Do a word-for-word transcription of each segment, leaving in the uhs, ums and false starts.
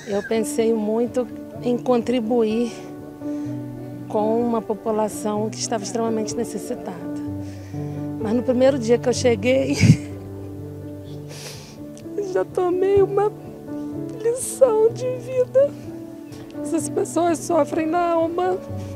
Eu pensei muito em contribuir com uma população que estava extremamente necessitada. Mas no primeiro dia que eu cheguei, já tomei uma lição de vida. Essas pessoas sofrem na alma,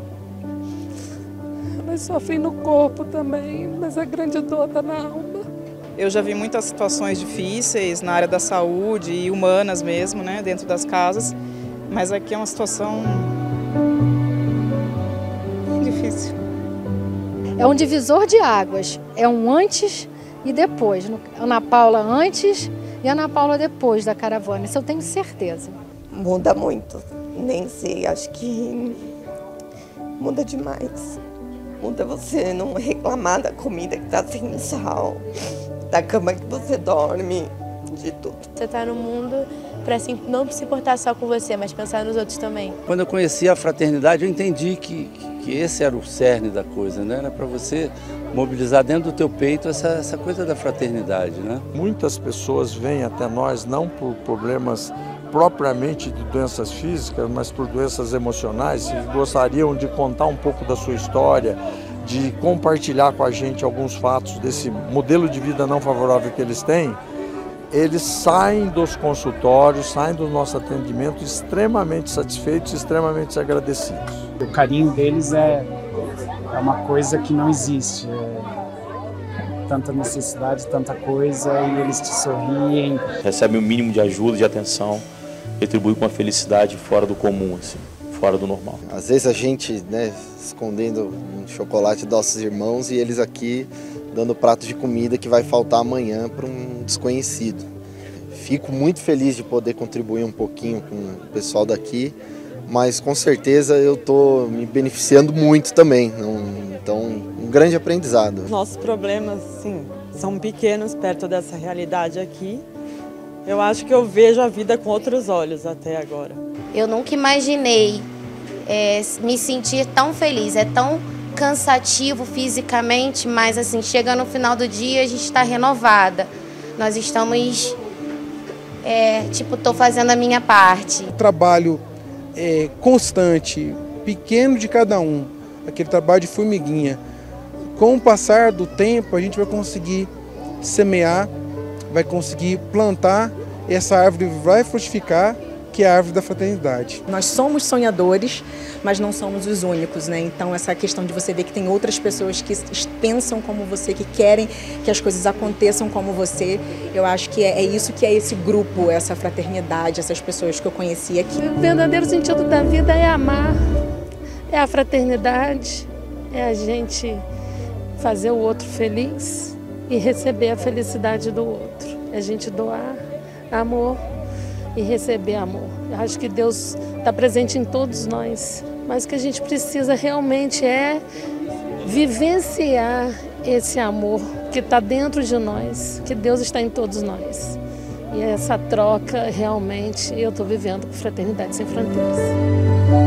elas sofrem no corpo também, mas a grande dor está na alma. Eu já vi muitas situações difíceis na área da saúde e humanas mesmo, né, dentro das casas, mas aqui é uma situação difícil. É um divisor de águas, é um antes e depois. Ana Paula antes e Ana Paula depois da caravana, isso eu tenho certeza. Muda muito, nem sei, acho que muda demais. Muda você não reclamar da comida que está sem sal, da cama que você dorme, de tudo. Você está no mundo para assim, não se importar só com você, mas pensar nos outros também. Quando eu conheci a fraternidade, eu entendi que, que esse era o cerne da coisa, né? Era para você mobilizar dentro do teu peito essa, essa coisa da fraternidade, né? Muitas pessoas vêm até nós não por problemas propriamente de doenças físicas, mas por doenças emocionais, e gostariam de contar um pouco da sua história, de compartilhar com a gente alguns fatos desse modelo de vida não favorável que eles têm. Eles saem dos consultórios, saem do nosso atendimento extremamente satisfeitos, extremamente agradecidos. O carinho deles é, é uma coisa que não existe. É tanta necessidade, tanta coisa, e eles te sorriem. Recebe o mínimo de ajuda, de atenção, retribui com uma felicidade fora do comum, assim, fora do normal. Às vezes a gente, né, escondendo um chocolate dos nossos irmãos e eles aqui dando prato de comida que vai faltar amanhã para um desconhecido. Fico muito feliz de poder contribuir um pouquinho com o pessoal daqui, mas com certeza eu estou me beneficiando muito também. Então, um grande aprendizado. Nossos problemas, sim, são pequenos perto dessa realidade aqui. Eu acho que eu vejo a vida com outros olhos até agora. Eu nunca imaginei é, me sentir tão feliz, é tão cansativo fisicamente, mas assim, chega no final do dia a gente está renovada. Nós estamos, é, tipo, estou fazendo a minha parte. O trabalho é, constante, pequeno de cada um, aquele trabalho de formiguinha. Com o passar do tempo a gente vai conseguir semear, vai conseguir plantar, e essa árvore vai frutificar, que é a árvore da fraternidade. Nós somos sonhadores, mas não somos os únicos, né? Então essa questão de você ver que tem outras pessoas que pensam como você, que querem que as coisas aconteçam como você, eu acho que é, é isso que é esse grupo, essa fraternidade, essas pessoas que eu conheci aqui. O verdadeiro sentido da vida é amar, é a fraternidade, é a gente fazer o outro feliz e receber a felicidade do outro. É a gente doar amor e receber amor. Eu acho que Deus está presente em todos nós, mas o que a gente precisa realmente é vivenciar esse amor que está dentro de nós, que Deus está em todos nós. E essa troca, realmente, eu estou vivendo com Fraternidade Sem Fronteiras.